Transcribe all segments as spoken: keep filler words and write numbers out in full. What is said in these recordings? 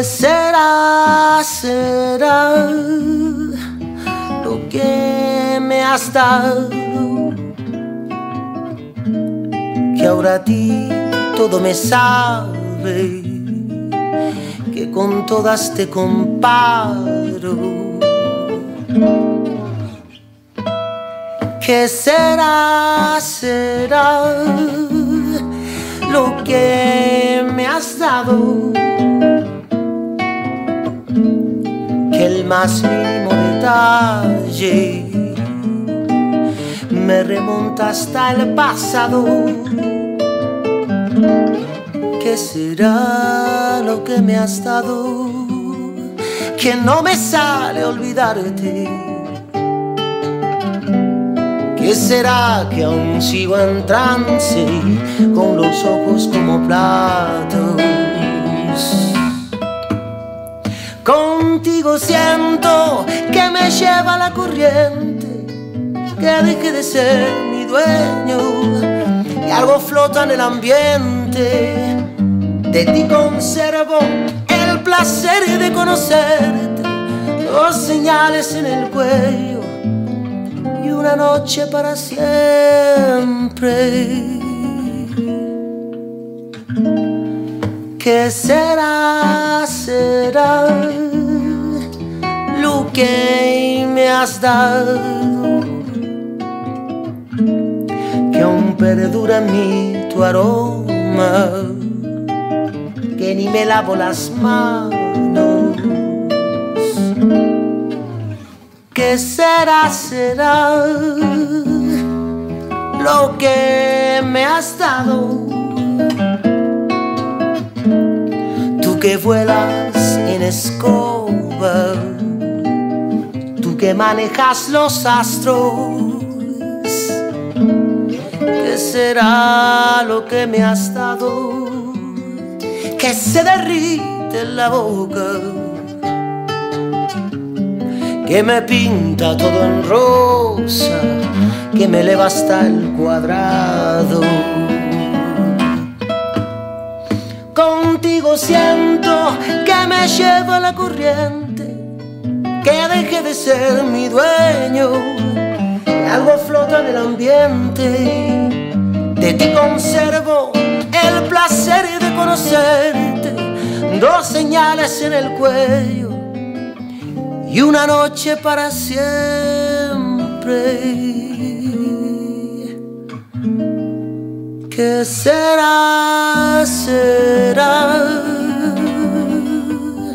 ¿Qué será, será lo que me has dado? Que ahora a ti todo me sabe, que con todas te comparo. ¿Qué será, será lo que me has dado? Que el más mínimo detalle me remonta hasta el pasado. ¿Qué será lo que me has dado? Que no me sale olvidarte. ¿Qué será que aún sigo en trance con los ojos como platos? Contigo siento que me lleva la corriente, que deje de ser mi dueño y algo flota en el ambiente. De ti conservo el placer de conocerte, dos señales en el cuello y una noche para siempre. ¿Qué será, será lo que me has dado? Que aún perdura en mí tu aroma, que ni me lavo las manos. ¿Qué será, será lo que me has dado? Tú que vuelas en escoba, tú que manejas los astros. ¿Qué será lo que me has dado? Que se derrite en la boca, que me pinta todo en rosa, que me eleva hasta el cuadrado. Contigo siento que me lleva la corriente, que deje de ser mi dueño y algo flota en el ambiente. De ti conservo el placer de conocerte, dos señales en el cuello y una noche para siempre. ¿Qué será, será?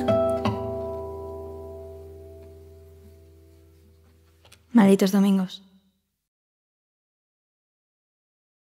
Malditos domingos.